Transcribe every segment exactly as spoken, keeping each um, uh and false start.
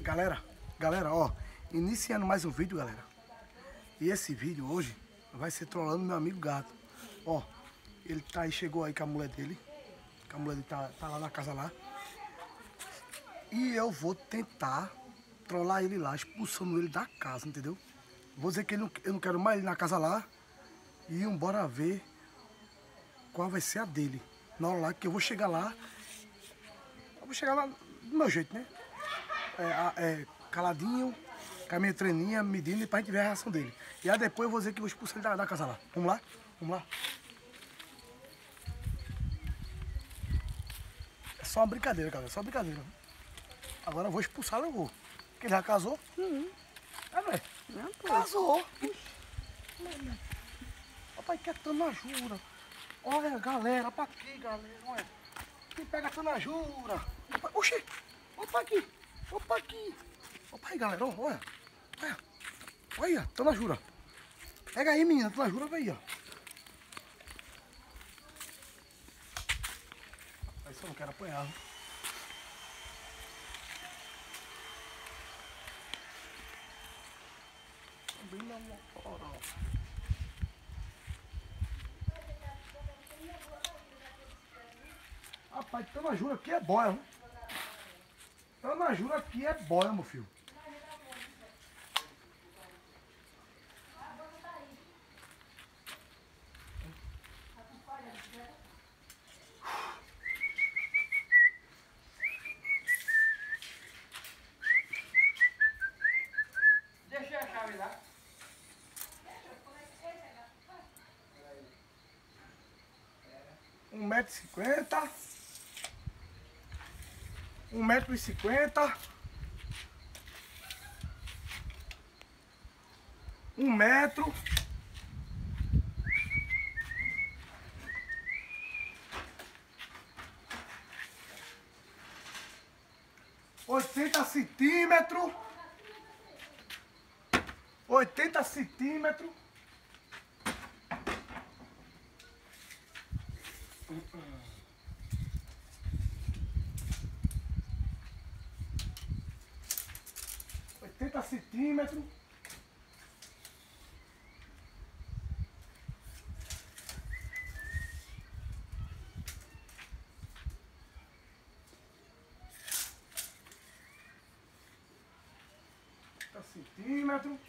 Galera, galera, ó, iniciando mais um vídeo, galera. E esse vídeo hoje vai ser trollando meu amigo gato. Ó, ele tá aí, chegou aí com a mulher dele. Que a mulher dele tá, tá lá na casa lá. E eu vou tentar trollar ele lá, expulsando ele da casa, entendeu? Vou dizer que ele não, eu não quero mais ele na casa lá. E bora ver qual vai ser a dele. Na hora lá que eu vou chegar lá. Eu vou chegar lá do meu jeito, né? É, é, caladinho, com a minha treininha, medindo, pra gente ver a reação dele. E aí depois eu vou dizer que eu vou expulsar ele da, da casa lá. Vamos lá? Vamos lá? É só uma brincadeira, galera. Só uma brincadeira. Agora eu vou expulsar, eu vou. Porque ele já casou? Uhum. É, velho? Não, pô. Casou. Papai quer tanajura. Olha, galera, pra aqui, galera. Olha. Quem pega tanajura? Oxê. Opa aqui. Opa aqui. Opa aí, galera. Olha. Olha. Olha, tanajura. Pega aí, menina. Tanajura, velho. Aí só não quero apanhar. Bem na moral. Rapaz, tanajura aqui é boia, viu? Tanajura aqui é boia, meu filho. Deixa a chave lá. Um metro e cinquenta. Um metro e cinquenta. Um metro. Oitenta centímetros. Oitenta centímetros. Oitenta centímetros. oitenta centímetros.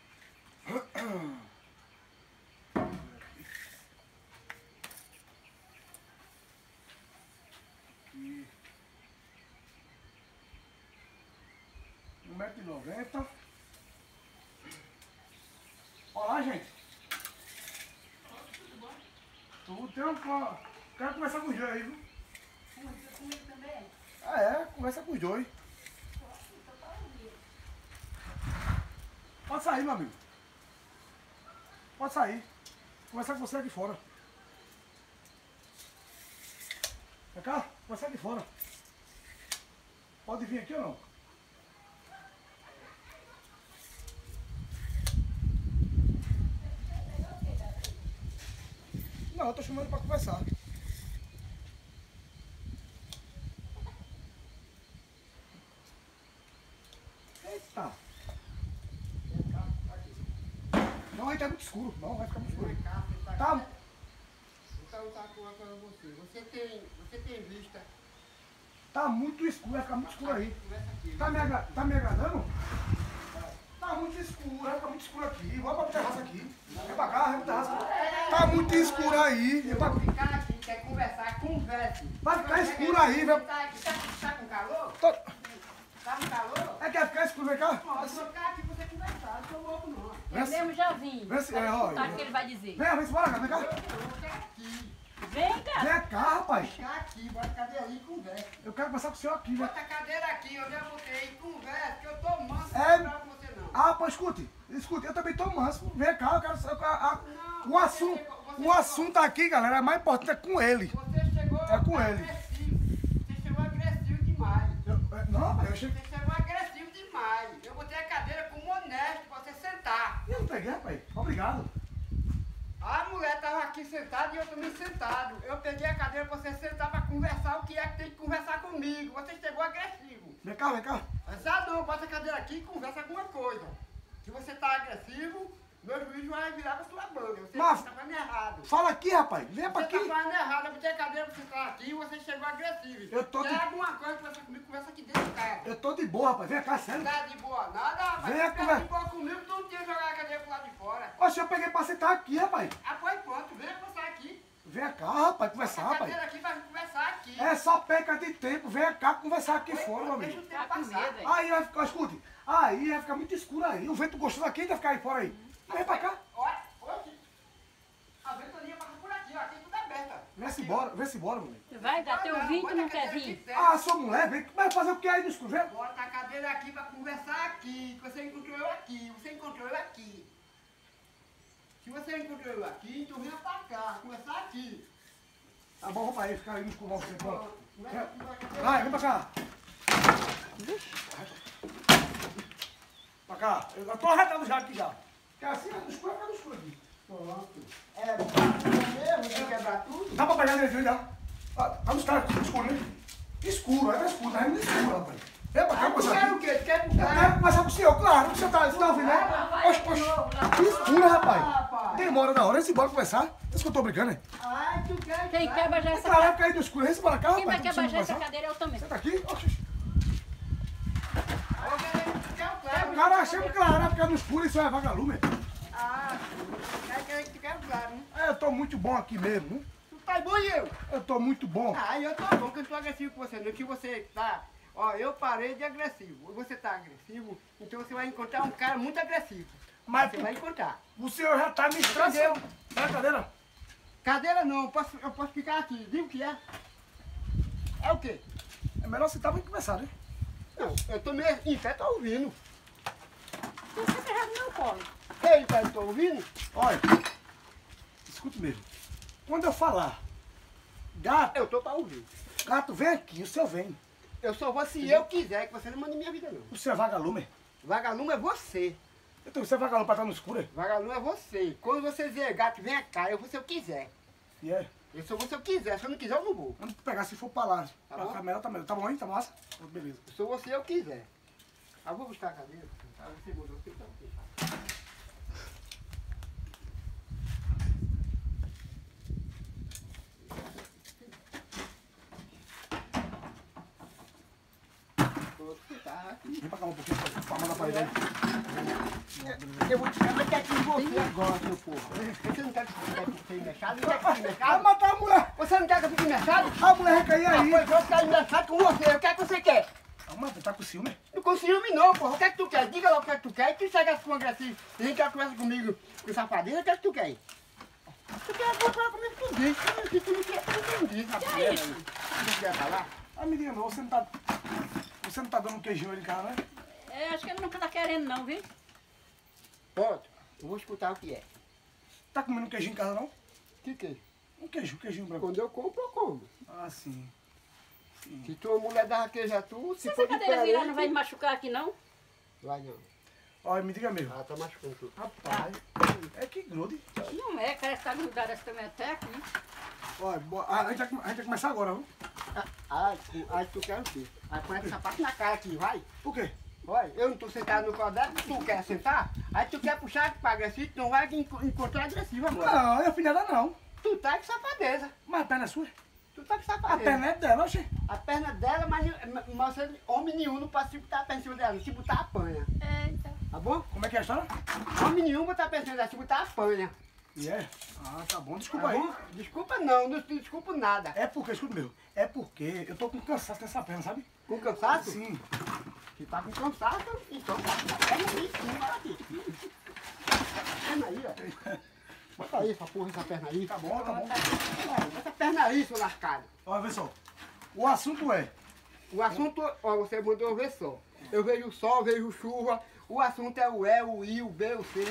Aqui. Um metro e noventa. Olá, gente. Tudo tem uma... Quero conversar com os dois aí, viu? Comigo também? Ah, é? Conversa com os dois. Pode sair, meu amigo. Pode sair. Conversar com você aqui fora. Vem cá, conversar aqui fora. Pode vir aqui ou não? Não, eu tô chamando pra conversar. Eita. Não, aí tá muito escuro. Não, vai ficar muito escuro. Tá. Então tá conversando com você. Você tem, você tem vista. Tá muito escuro, vai ficar muito escuro aí. Conversa aqui. Tá me, agra- tá me agradando? Tá muito escuro, vai ficar muito escuro aqui. Vamos pra terraça aqui. Vem pra cá, vem pra terraça. Tá muito escuro aí. Vem pra... Ficar aqui, quer conversar, converse. Vai ficar escuro aí, vai. Tá, aqui, tá, tá com calor? Tô... Tá com calor? É que vai ficar escuro, vem cá. Pode ficar aqui pra você conversar, não sou louco não. Vem Eu assim. mesmo já vim. Vem assim, Pra é, ó, escutar é. o que ele vai dizer. Vem, vem, bora cá, vem cá. Eu vou ficar aqui. Vem, cara. Vem cá, rapaz. Ficar aqui, bota a cadeira ali e conversa. Eu quero conversar com o senhor aqui, velho. Bota a cadeira aqui, eu já botei, conversa, que eu tô manso, É. não vou com você não. Ah, pô, escute. Escute, eu também tô manso. Vem cá, eu quero... Eu, a, a, Não, o você assunto, chegou- você o chegou- assunto aqui, galera, é mais importante é com ele. Você chegou É com ele. agressivo. Você chegou agressivo demais. Eu, é, não, eu cheguei... Você chegou agressivo demais. Eu botei a cadeira como honesto pra você sentar. Eu não peguei, rapaz. Obrigado. A mulher tava aqui sentada e eu também sentado. Eu peguei a cadeira pra você sentar pra conversar o que é que tem que conversar comigo. Você chegou agressivo. Vem cá, vem cá. Azar não, bota a cadeira aqui e conversa alguma coisa. Se você tá agressivo, meu juiz vai virar pra sua banda. Você Mas- tá fazendo errado. Fala aqui, rapaz. Vem pra Você aqui. tá fazendo errado, eu botei a cadeira pra você estar aqui e você chegou agressivo. Eu tô Quer de- alguma coisa, conversa comigo, conversa aqui dentro de casa. Eu tô de boa, rapaz. Vem cá, sério. Não tá de boa nada, rapaz. Vem Se conver- ficar de boa comigo, tu não tinha que jogar a cadeira pro lado de fora. Oxe, eu peguei pra sentar aqui, rapaz. Após pronto, vem conversar aqui. Vem cá, rapaz, conversar, Bota a rapaz. cadeira aqui pra gente conversar aqui. É só perca de tempo. Vem cá conversar aqui Após fora, pronto, meu deixa amigo. o tempo Tá com passar. medo, hein? Aí vai ficar, escute. Aí vai ficar muito escuro aí. O vento gostoso aqui ainda ficar aí fora aí. Vem pra cá. Olha, hoje, a ventania passa por aqui, ó. Aqui tudo é aberto, ó. Vem-se embora, vem-se embora, meu amigo. Vai dar teu Não, vinho, bota tu a não quer cadeira aqui vir. dentro. Ah, sua mulher, vem. Vai fazer o que aí no escuro? Vem. Bota a cadeira aqui pra conversar aqui. Que você encontrou eu aqui. Você encontrou eu aqui. Se você encontrou eu aqui, então venha pra cá. Conversar aqui. Tá bom, rapaz, aí fica aí no escuro. Você, pronto. Conversa aqui, vai, cadeira. Vai, vem pra cá. Pra cá. Eu tô arretado já aqui já. Porque assim, no escuro, fica no escuro aqui. Pronto. É, mesmo, de quebrar tudo. Dá pra pegar energia já? Tá, tá no escuro, escuro, né? Escuro, é escuro, tá indo escuro, rapaz. Vem pra cá, Ah, tu conversar quer o aqui. quê? Tu quer Eu puxar? quero conversar com o senhor, claro. Você tá, você tá ouvindo, né? Oxe, oxe. Escuro, rapaz. rapaz. Demora na hora, vem embora conversar. É isso que eu tô brincando, né? Ai, tu quer... Quem quebra já É essa claro, vai cadeira. ficar aí no escuro. Vem embora cá, Quem vai rapaz. quebrar Não já essa conversar. cadeira, eu também. Senta aqui. Oxe. Tu quer o claro. O cara achando claro, vai ficar no escuro e isso é vagalume. Ah, é que tu quer o claro, né? É, eu tô muito bom aqui mesmo, né? Tu tá bom e eu? Eu tô muito bom. Ah, eu tô bom, que eu não tô agressivo com você, não. Que você tá... Ó, eu parei de agressivo. Você tá agressivo, então você vai encontrar um cara muito agressivo. Mas Você vai encontrar. o senhor já tá me estressando. Sai a cadeira. Cadeira não, eu posso, eu posso ficar aqui. Diga o que é. É o quê? É melhor sentar pra conversar, né? Não, eu tô meio em pé, tô ouvindo. Você tá errado no meu colo. Ei, pai, eu tô ouvindo? Olha, escute mesmo. Quando eu falar, gato, Eu tô pra ouvir. gato, vem aqui, o senhor vem. Eu só vou se eu quiser, que você não manda em minha vida, não. O senhor é vagalume. Vagalume é você. Então você é vagalume pra estar no escuro, é? Vagalume é você. Quando você dizer gato, vem cá, eu vou se eu quiser. E é? Eu só vou se eu quiser, se eu não quiser, eu não vou. Vamos pegar se for pra lá. Tá Pra bom? cá, melhor, tá melhor. Tá bom aí? Tá massa? Então, beleza. Eu só vou se eu quiser. Ah, vou buscar a cadeira. Ah, você mudou, você tá aqui. Vem pra cá um pouquinho pra, pra mandar pra ele aí. Eu vou te chamar até aqui em você agora, seu porra. Você não quer que eu fique em mercado? Não quer que eu fique em Vai mercado? matar a mulher. Você não quer que eu fique em mercado? A mulher vai cair Ah, aí. pois eu vou ficar em mercado com você. O que é que você quer? Ah, mas tá com ciúme? Não com ciúme não, porra. O que é que tu quer? Diga logo o que é que tu quer. E tu chega com agressivo. E vem cá conversa comigo com safadeza. O que é que tu quer? Tu quer falar comigo, tu diz. Se tu não quer, tu não diz. Que é isso? Tu quer falar? Ah, me diga não, você não tá... Você não tá dando um queijinho ali em casa, né? É, acho que ele não tá querendo não, viu? Pronto. Eu vou escutar o que é. Tá comendo um queijinho em casa, não? Que queijo? Um queijo, um queijinho branco. Quando eu compro, eu como. Ah, sim. Se tua mulher dava queijo a tu, se Se for essa cadeira virar, não vai diferente... me machucar aqui, não? Vai não. Olha, me diga mesmo. Ah, tá machucando tudo. Rapaz, é que grude. Não é, parece que tá grudado essa também até aqui. Olha, bo- a, a, gente vai, a gente vai começar agora, viu? Ai, tu, ai, tu quer o quê? Aí põe essa parte na cara aqui, vai. Por quê? Olha, eu não tô sentado no colo dela, tu quer sentar? Aí tu quer puxar pra agressivo, tu não vai enco- encontrar agressivo agora. Não, eu filhada não. Tu tá com safadeza. Mas a perna é sua. Tu tá com A safadeza. perna é dela, oxê. A perna dela, mas, mas você, homem nenhum não pode se botar a perna em cima dela, se botar apanha. Eita. Tá bom? Como é que é a história? Homem nenhum botar a perna em cima dela, se botar apanha. E é? Ah, tá bom, desculpa Tá aí. bom? Desculpa não, não te desculpo nada. É porque, escuta meu, é porque eu tô com cansaço dessa perna, sabe? Com cansaço? Sim. Se tá com cansaço, então tá com a perna aí, sim, olha aqui. Perna aí, ó. Bota aí essa porra, essa perna aí. Tá bom, tá bom. Bota essa perna aí, seu lascado. Olha, vê só. O assunto é... O assunto, ó, você mandou ver só. Eu vejo sol, vejo chuva. O assunto é o E, o I, o B, o C.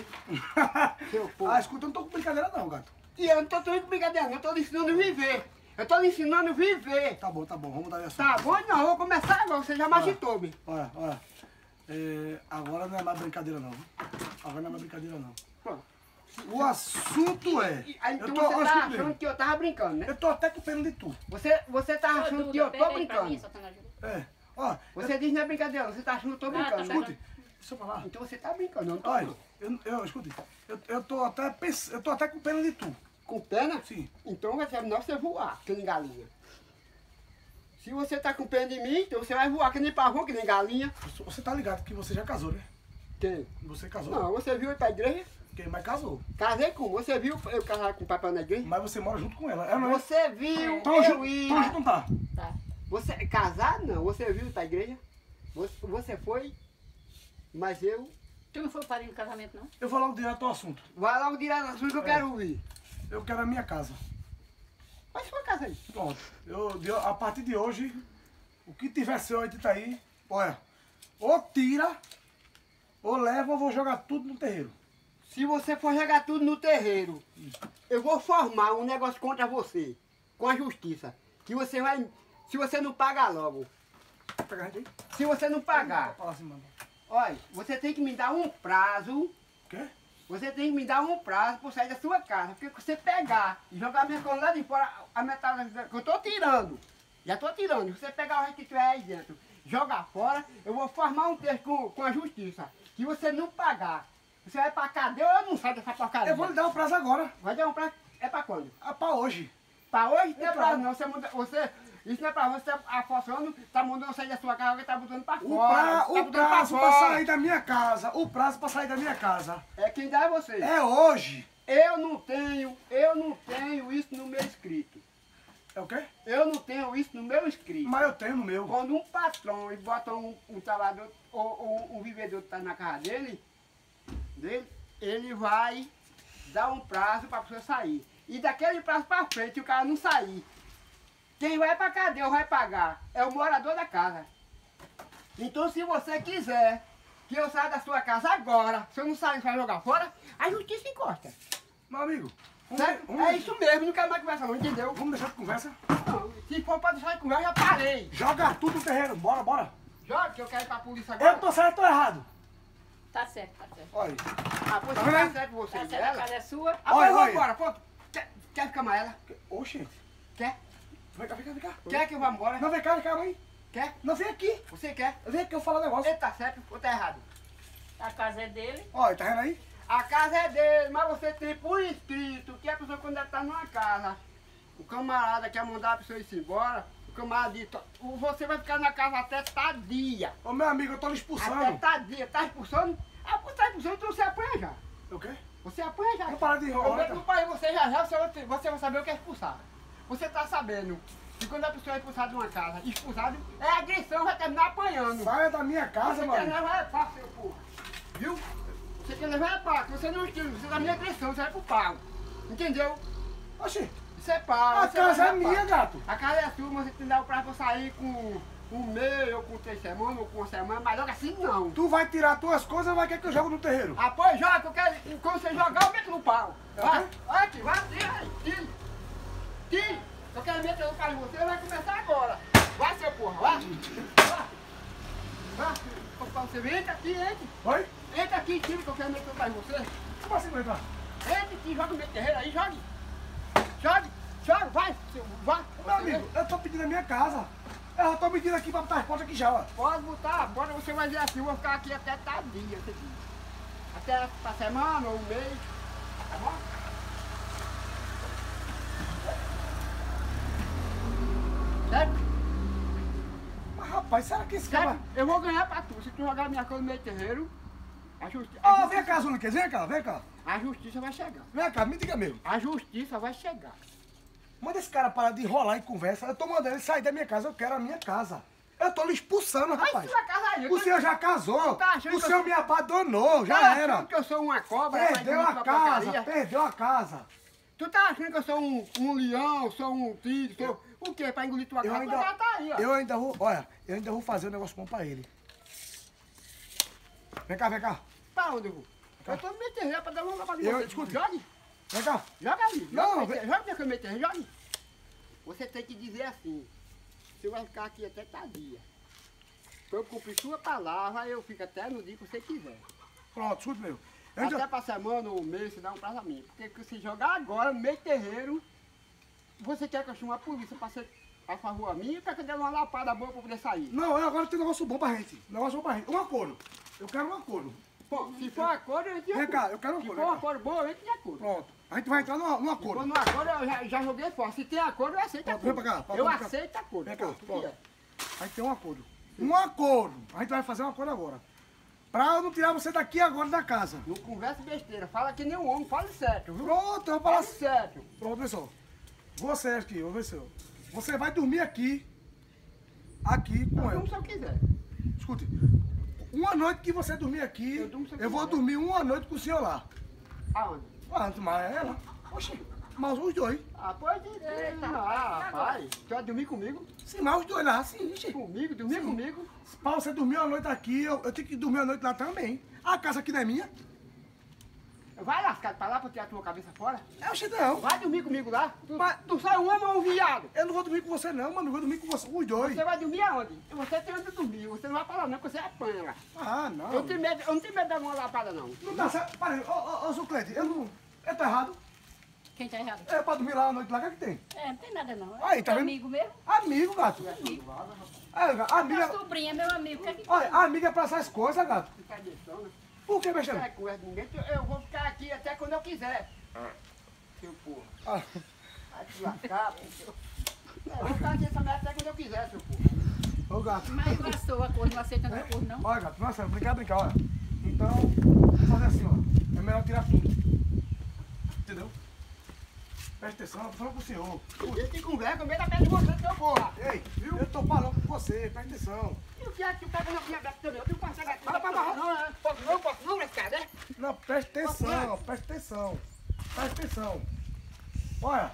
Seu povo. Ah, escuta, eu não tô com brincadeira não, gato. E eu não tô falando com brincadeira, não. Eu tô lhe ensinando a viver. Eu tô lhe ensinando a viver. Tá bom, tá bom, vamos dar essa. Tá bom? Não, eu vou começar agora. Você já magitou-me. Olha, olha. É, agora não é mais brincadeira não. viu? Agora não é mais brincadeira não. Pronto. O assunto é... E- Aí, então eu tô, você ó, tá escuta achando mesmo. que eu tava brincando, né? Eu tô até com pena de tu. Você, você tá Ô, achando Duda, que eu pega tô aí pra mim, brincando. Satanás. É. Ó, Você diz que não é brincadeira, você tá achando que eu tô Ah, tá brincando, né? escute, deixa eu falar. Então você tá brincando, eu não tô Olha, não. eu, eu, escute, eu, eu tô até pens... eu tô até com pena de tu. Com pena? Sim. Então vai ser melhor você voar, que nem galinha. Se você tá com pena de mim, então você vai voar que nem pavão, que nem galinha. Você tá ligado que você já casou, né? Quem? Você casou? Não, você viu eu ir pra igreja? Quem mais casou? Casei com, você viu eu casar com o papai na igreja? Mas você mora junto com ela. Ela não é? Você viu Então, eu junto, ir... então junto não tá. Tá. Você, casado não, você viu pra igreja? Você, você foi, mas eu... Tu não foi padrinho do casamento, não? Eu vou logo direto ao assunto. Vai logo direto no assunto que eu É. quero ouvir. Eu quero a minha casa. Vai sua casa aí. Pronto. Eu, de- a partir de hoje, o que tiver seu aí de tá aí, olha, ou tira, ou leva, ou vou jogar tudo no terreiro. Se você for jogar tudo no terreiro, eu vou formar um negócio contra você, com a justiça. Que você vai, se você não pagar logo, Pega a gente aí. se você não pagar, Fala assim, mano. olha, você tem que me dar um prazo, O quê? você tem que me dar um prazo para sair da sua casa. Porque se você pegar e jogar minha coisa lá de fora, a metade que eu tô tirando, já tô tirando, se você pegar o resto que tiver aí dentro, jogar fora, eu vou formar um texto com, com a justiça. Que você não pagar, você vai pra cadeia ou eu não sai dessa porcaria? Eu vou lhe dar o prazo agora. Vai dar um prazo, é pra quando? Ah, pra hoje. Pra hoje não é É pra pra- não, você, muda, você, isso não é pra você, tá afostando, tá mandando sair da sua casa, tá botando pra O, fora, pra, tá o botando pra prazo pra fora. sair da minha casa, o prazo pra sair da minha casa É quem dá é você. é hoje. Eu não tenho, eu não tenho isso no meu escrito. É o quê? Eu não tenho isso no meu escrito. Mas eu tenho no meu. Quando um patrão e bota um, um trabalhador ou, ou um vivedor que tá na casa dele, dele, ele vai dar um prazo pra pessoa sair. E daquele prazo pra frente, o cara não sair, quem vai pra cadeia ou vai pagar é o morador da casa. Então, se você quiser que eu saia da sua casa agora, se eu não sair, você vai jogar fora, a justiça encosta. Meu amigo, vamos, Certo? vamos, É isso mesmo, não quero mais conversa não, entendeu? vamos deixar de conversa. Não, se for pra deixar de conversa, eu já parei. Joga tudo no terreiro. Bora, bora. Joga que eu quero ir pra polícia agora. Eu tô certo ou tô errado? Tá certo, tá certo. Olha aí. Ah, pois Tá se vendo? tá certo você Tá e certo, a ela. casa é sua. Ah, Olha, pois olha. vambora, pô. Quer, quer ficar mais ela? Oxe. Quer? Vem cá, vem cá, vem cá. Quer que eu vá embora? Não, vem cá, vem cá, mãe. Quer? Não, vem aqui. Você quer? Vem aqui, eu falo um negócio. Ele tá certo ou tá errado? A casa é dele. Olha, tá vendo aí? A casa é dele, mas você tem por escrito que a pessoa quando ela tá numa casa, o camarada quer mandar a pessoa ir embora, o camarada diz, "Ó, você vai ficar na casa até tadia. Ô, meu amigo, eu tô lhe Até expulsando. tadia. Tá expulsando? Ah, você tá expulsando, então você apanha já. O quê? Você apanha já. Não para de Eu enrolar. vou para você já já, você vai, você vai saber o que é expulsar. Você tá sabendo que quando a pessoa é expulsada de uma casa, expulsado é agressão, vai terminar apanhando. Saia da minha casa, Você quer mano. levar é pau, seu porra. Viu? Você quer levar é pau, que você não estilo, você dá minha agressão, você vai pro pau. Entendeu? Oxi, Isso é pau. a você casa vai é levar pau. minha, gato. A casa é sua, mas você tem que dar o prazo pra sair com um mês, ou com três semanas, ou com uma semana, mas logo assim não. Tu vai tirar tuas coisas ou vai querer que eu jogo no terreiro? Ah, pois joga, que eu quero, quando você jogar, eu meto no pau. Vai, Ok. vai aqui, vai, tira aí, tira. Tira. Eu quero meter no pau em você, vai começar agora. Vai, seu porra, vai. Vai. Vai. Opa, você vem, entra aqui, entra. Oi? Entra aqui, tira, que eu quero meter no pau em você. Como assim, vai entrar? Entra aqui, joga o meu terreiro aí, jogue. Jogue, jogue, vai, seu, vai. Meu Você amigo, eu tô pedindo a minha casa. Eu já tô pedindo aqui pra botar as portas aqui já, ó. pode botar, agora você vai dizer assim, eu vou ficar aqui até tardia, você diz. Até pra semana ou um mês, tá bom? Certo? Mas rapaz, será que esse Certo? cara... Eu vou ganhar pra tu, se tu jogar minha coisa no meio terreiro, a, justi Ó, a, vem cá, Zuniquez, vem cá, vem cá. a justiça vai chegar. Vem cá, me diga mesmo. A justiça vai chegar. Manda esse cara parar de enrolar em conversa. Eu tô mandando ele sair da minha casa, eu quero a minha casa. Eu tô lhe expulsando, Vai rapaz. sua casa aí. eu O tô- senhor já casou, Tu tá achando o que eu senhor sou- me abandonou, já Tá era. achando que eu sou uma cobra? vai Perdeu dormir a sua casa, porcaria? perdeu a casa. Tu tá achando que eu sou um, um leão, sou um tigre, sou o quê? Pra engolir tua Eu casa? ainda, Tua casa tá aí, ó. eu ainda vou, olha, eu ainda vou fazer um negócio bom pra ele. Vem cá, vem cá, Pra onde eu vou? Eu tô no meio terreiro pra dar uma lavada em Eu- você. escuta. Jogue, vem cá. joga ali. Não, joga, vem- joga minha meio terreiro, jogue. Você tem que dizer assim, você vai ficar aqui até tardia. Pra eu cumprir sua palavra, eu fico até no dia que você quiser. Pronto, escute meu. Eu ainda- Até pra semana ou um mês, você dá um prazo a mim. Porque se jogar agora no meio terreiro, você quer que eu chame a polícia pra ser a favor a mim, pra que eu dê uma lapada boa pra poder sair. Não, eu agora tenho um negócio bom pra gente. Um negócio bom pra gente. Um acordo. Eu quero um acordo. Pô, se for acordo, a gente Vem cá, eu quero um Se acordo. for vem cá. acordo bom, a gente tem acordo. Pronto. A gente vai entrar num, num Se acordo. for no acordo, eu já, já joguei fora. Se tem acordo, eu aceito Pronto, acordo. vem pra cá, pra- eu vem cá. aceito acordo. Vem cá, Pô, o que pronto. é? A gente tem um acordo. Um acordo. A gente vai fazer um acordo agora. Pra eu não tirar você daqui agora da casa. Não conversa besteira, fala que nem um homem, fale certo, viu? Pronto, eu vou Fale falar. certo. Pronto, pessoal. Você aqui, vou ver se eu. Você vai dormir aqui. Aqui com Eu ela. durmo se eu quiser. Escute. Uma noite que você dormir aqui, Eu durmo se eu eu vou quiser. dormir uma noite com o senhor lá. Aonde? Ah, mas ela. Oxi, mas os dois. Ah, pode ir. Ah, rapaz. Tu vai dormir comigo? Sim, mas os dois lá, sim. Ixi. Comigo? Dormir Sim. comigo? Pra você dormir uma noite aqui, eu, eu tenho que dormir uma noite lá também. A casa aqui não é minha. Vai lascado pra lá pra tirar a tua cabeça fora? É, oxi, não. Vai dormir comigo lá? Tu, Mas- tu sai um homem ou um viado? Eu não vou dormir com você não, mano. Eu vou dormir com você, os dois. Você vai dormir aonde? Você tem onde dormir. Você não vai pra lá não, porque você apanha lá. Ah, não. Eu, tenho medo, eu não tenho medo de dar uma lapada não. Não dá certo. Peraí, ô, ô, ô, seu Cleide, eu não. Eu tô errado. Quem tá errado? É pra dormir lá a noite lá, o que é que tem? É, não tem nada não. Aí, tá É vendo? amigo mesmo? Amigo, gato. Amigo. É, gato, Minha amiga. sobrinha, meu amigo, o que é que Olha, amiga é pra essas coisas, gato. Fica deixando, né? Por que, besteira? É, conversa de ninguém. Eu vou ficar aqui até quando eu quiser. Seu porra. Ah, Vai te lascar, pô. É, eu vou ficar aqui essa merda até quando eu quiser, seu porra. ô, gato. Mas eu gastou a cor, não aceita a cor, não. Olha, gato, nossa, brincar, brincar, olha. Então, vamos fazer assim, ó. É melhor tirar tudo. Entendeu? Presta atenção, tô falando com o senhor. Ninguém tem conversa, eu meio da perna de você, seu porra. Ei, viu? Eu tô falando com você, presta atenção. E o que é que tu pega na minha beca também? Eu tenho passado aqui. Fala pra barra. Não, não, posso não, posso não, nesse cara, né? Não, presta atenção, presta atenção. Presta atenção. Olha.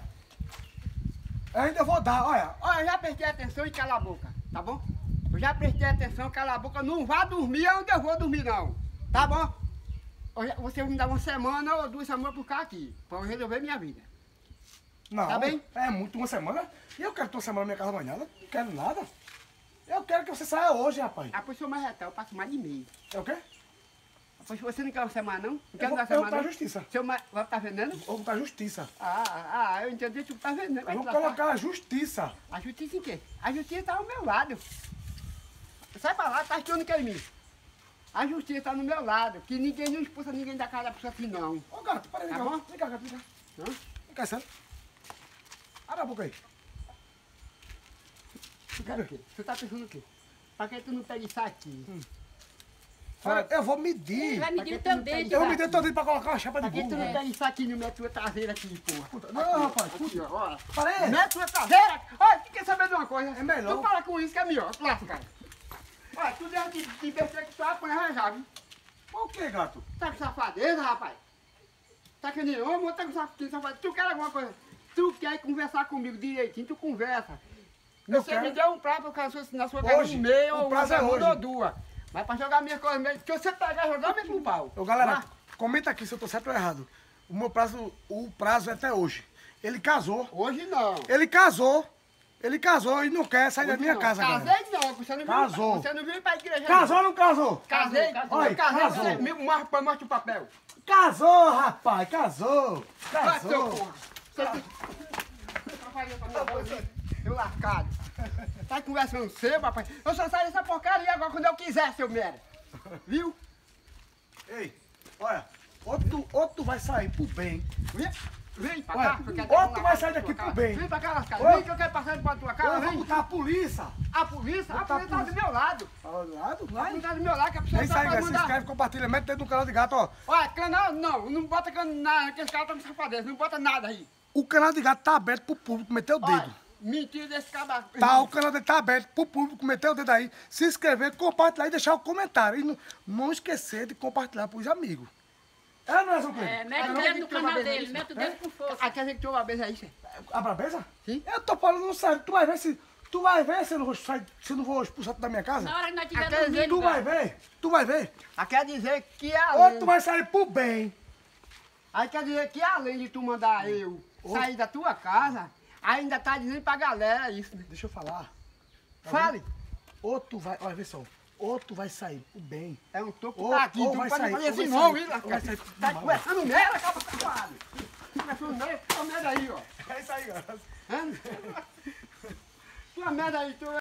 Ainda eu vou dar, olha. Olha, eu já prestei atenção e cala a boca, tá bom? Eu já prestei atenção, cala a boca. Não vá dormir onde eu vou dormir, não. Tá bom? Eu já- Você me dá uma semana ou duas semanas por cá aqui, pra eu resolver minha vida. Não, Tá bem? é muito uma semana. E eu quero tua semana na minha casa amanhã, não quero nada. Eu quero que você saia hoje, rapaz. Ah, pois sou mais retal, eu passo mais de meio. É o quê? Pois você não quer uma semana, não? Não Eu quer vou, uma eu vou semana, pra não? justiça. Seu ma... Vai tá vendendo? Eu vou pra justiça. Ah, ah, eu entendi que tu tá vendendo. Vai Eu te vou lascar. colocar a justiça. A justiça em quê? A justiça tá ao meu lado. Sai pra lá, tá achando que é em mim. A justiça tá no meu lado, que ninguém não expulsa ninguém da casa da pessoa assim, não. Ô, gato, para aí, Tá vem cá. bom? Vem cá, gato, vem cá. Hã? Vem cá, sério. Abre a boca aí. Tu quer o quê? Você tá pensando o quê? Pra que tu não pega isso aqui? Olha, eu vou Ele medir. vai medir o teu dedo. Eu vou medir todo dia pra colocar uma chapa de Pra que tu burro. não pega isso aqui no minha tua traseira aqui, porra? Puta, não, rapaz, Aqui, ó, ó. Para aí. Minha tua traseira? Olha, tu quer saber de uma coisa? É melhor. Tu para com isso que é melhor, lasca, cara. Olha, tu deve de, de besteira que tu apanha já, viu? Por que, gato? Tá com safadeza, rapaz? Tá que nem homem, ou tá com saf- safadeza? Tu quer alguma coisa? Tu quer conversar comigo direitinho, tu conversa. Eu Você quero. me deu um prato pra eu na sua casa Hoje, um meio, o ou uma prazo é semana hoje. ou duas. Mas pra jogar minhas coisas mesmo, se você pegar e jogar, mesmo no pau. Ô, galera, Vá. comenta aqui se eu tô certo ou errado. O meu prazo, o prazo é até hoje. Ele casou. Hoje não. Ele casou. Ele casou e não quer sair da Hoje minha não. casa, Casei galera. não, você não Casou. viu. Você não viu ir pra igreja. Casou ou não casou? Não. Casei, Casou, casou. eu casei, Casou. você me mostra, mostra o papel. Casou, rapaz, casou. Vai, seu Casou. porra. Você tem- Você trabalhou pra minha voz, seu lascado. Tá conversando seu, papai. Eu só saio dessa porcaria agora quando eu quiser, seu merda. Viu? Ei, olha, ou tu, ou tu vai sair pro bem. Vem, vem pra Olha, cá. que eu quero ou dar tu uma vai lapada sair na daqui tua pro cara. bem. Vem pra cá, lascado. Ou- Vem que eu quero passar pra tua Ou cara, eu vou vem. botar a polícia. A polícia, a Botar a polícia tá do polícia. meu lado. Ao lado, A vai. polícia tá do meu lado, que a É pessoa isso só aí, pode galera. Se mandar. inscreve, compartilha, mete dentro do canal de gato, ó. Olha, canal não, não bota canal, nada, que esse cara tá me safadeza, não bota nada aí. O canal de gato tá aberto pro público meter o dedo. Olha, mentira desse cara. Tá, o canal dele tá aberto pro público meter o dedo aí, se inscrever, compartilhar e deixar o comentário. E não, não esquecer de compartilhar pros amigos. É, não é, São Pedro? É, mete Ah, o não, dedo tem no que ter uma canal vez dele, isso, mete o né? dedo com força. Ah, quer dizer que tu uma vez aí, cê? A brabeza? Sim. Eu tô falando sério, tu vai ver se. Tu vai ver se eu não vou, sair, se eu não vou expulsar tu da minha casa? Na hora que nós Ah, estiver quer dizer, dormindo, Tu vai cara. ver, tu vai ver. Ah, quer dizer que Ou além... tu vai sair pro bem. Aí quer dizer que além de tu mandar eu sair da tua casa, ainda tá dizendo pra galera isso, né? Deixa eu falar. Tá Fale. vendo? Ou tu vai. Olha, vê só. Ou tu vai sair pro bem. É um topo Ou- tá aqui, ou tu não vai pode sair, fazer ou assim vai não, sair, hein, ou vai lascado? sair Tá mal. conversando merda, acaba safado. Conversando merda, essa merda aí, ó. É isso aí, galera. Hã? tua merda aí, tu